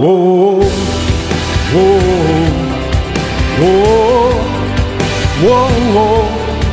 oh, oh, oh, oh, oh,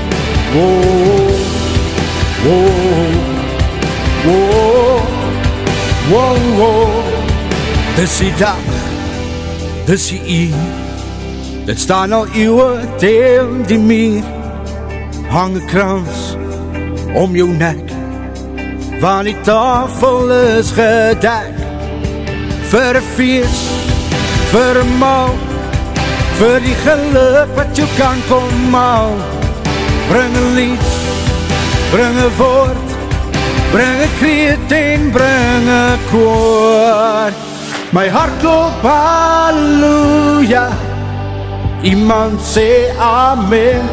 oh, oh, oh. Dis die dag, dis die uur, dit staan al eeuwen teen die muur. Hang 'n krans om jou nek, want die tafel is gedek. Vir 'n fees, vir 'n maal, vir die geluk wat jou kan kom haal. Bring 'n lied, bring 'n woord, bring 'n kreet en bring 'n koor. My hart klop halleluja, iemand sê amen.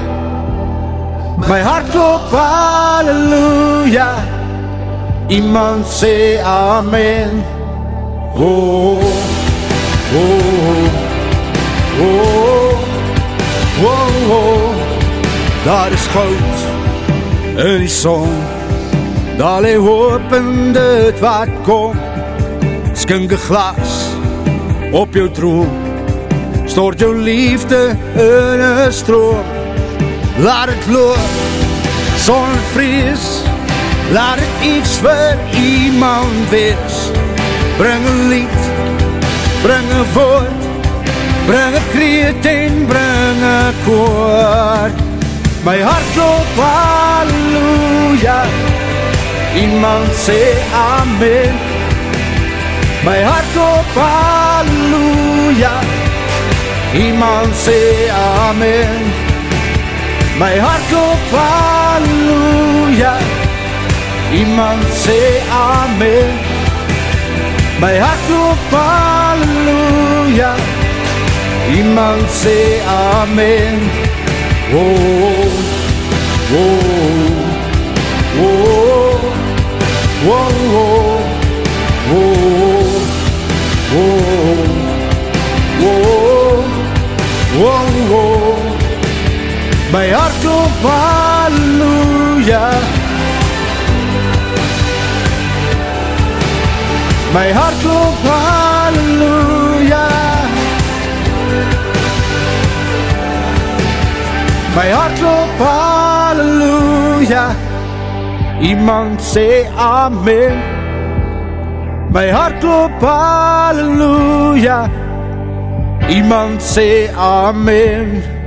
My hart klop halleluja, iemand sê amen. Oh, oh, oh, oh, oh. Daar is goud in die son, daar lê hoop in dit wat kom. Skink 'n glas op jou troon, stort jou liefde in 'n stroom. Laat het loop, sonder vrees, laat het iets vir iemand wees. Bring 'n lied, bring 'n woord, bring 'n kreet en bring 'n koor. My hart klop halleluja, iemand sê amen. My hart klop halleluja, iemand sê amen. My hart klop halleluja, iemand sê amen. My hart klop halleluja, iemand sê amen. Oh, oh, oh, oh, oh, oh, oh, oh, oh. My hart klop halleluja, my hart klop halleluja, my hart klop halleluja, iemand sê amen. My hart klop halleluja, iemand sê amen.